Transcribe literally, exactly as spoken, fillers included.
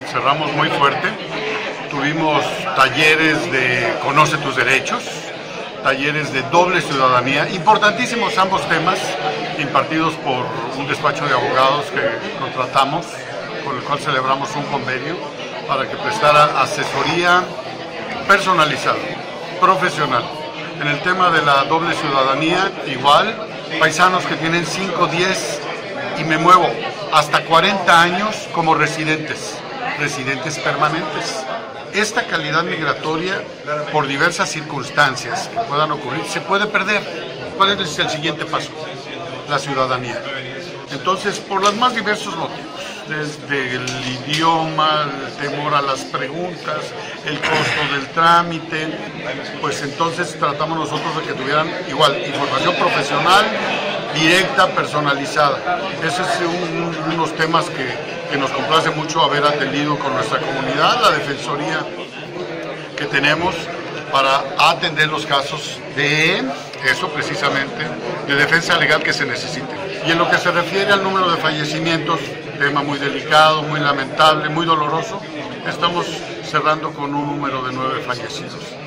cerramos muy fuerte. Tuvimos talleres de Conoce tus derechos, talleres de doble ciudadanía, importantísimos ambos temas, impartidos por un despacho de abogados que contratamos, con el cual celebramos un convenio para que prestara asesoría personalizada, profesional. En el tema de la doble ciudadanía, igual, paisanos que tienen cinco, diez y me muevo hasta cuarenta años como residentes, residentes permanentes. Esta calidad migratoria, por diversas circunstancias que puedan ocurrir, se puede perder. ¿Cuál es el siguiente paso? La ciudadanía. Entonces, por los más diversos motivos, desde el idioma, el temor a las preguntas, el costo del trámite, pues entonces tratamos nosotros de que tuvieran igual información profesional, directa, personalizada. Esos son un, unos temas que, que nos complace mucho haber atendido con nuestra comunidad, la defensoría que tenemos para atender los casos de eso precisamente, de defensa legal que se necesite. Y en lo que se refiere al número de fallecimientos, tema muy delicado, muy lamentable, muy doloroso, estamos cerrando con un número de nueve fallecidos.